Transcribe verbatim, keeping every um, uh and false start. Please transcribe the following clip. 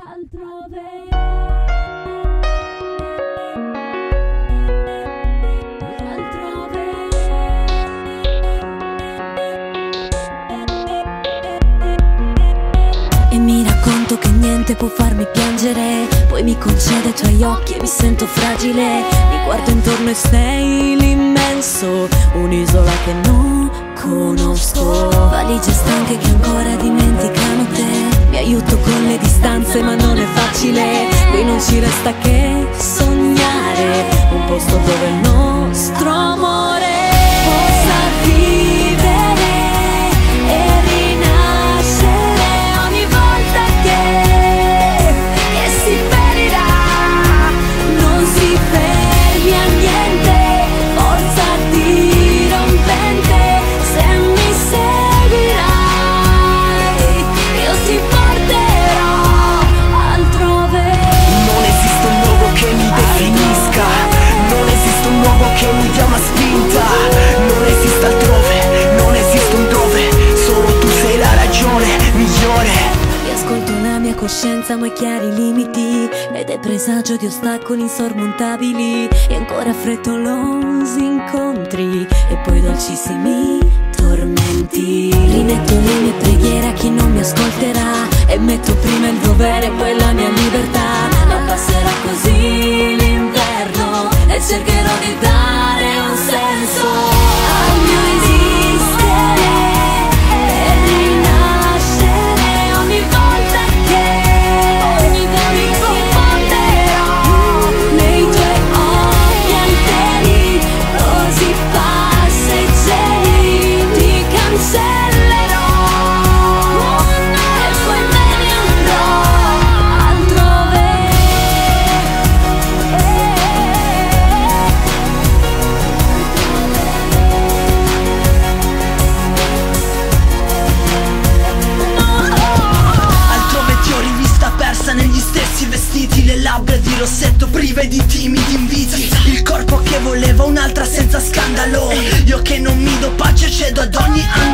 Altrove. E mi racconto che niente può farmi piangere, poi mi concede i tuoi occhi e mi sento fragile. Mi guardo intorno e sei l'immenso, un'isola che non conosco. Valigie stanche che ancora dimenticano te. Mi aiuto con le distanze ma non è facile. Qui non ci resta che sognare un posto dove il nostro amore possa vivere e rinascere ogni volta che, che si ferirà. Non si fermi a niente, forza dirompente. Se mi seguirai io ti porterò altrove. Non esiste un uomo che mi definisca, non esiste un uomo che mi dia una spinta. Non esiste altrove, non esiste un dove, solo tu sei la ragione migliore. Ascolto la mia coscienza ma i chiari limiti ed è presagio di ostacoli insormontabili. E ancora frettolosi incontri e poi dolcissimi tormenti. Rimetto le mie preghiere a chi non mi ascolterà e metto prima il dovere e poi la mia libertà. Non passerà così l'inverno e cercherò di dare un senso al mio esistere e rinascere ogni volta che ogni volta ti porterò nei tuoi occhi alteri, così passeggeri ti cancellerò e poi me ne andrò altrove. Altrove ti ho rivista persa negli stessi vestiti, le labbra di rossetto prive di timidi inviti. Il corpo che voleva un'altra senza scandalo, io che non mi do pace cedo ad ogni angolo.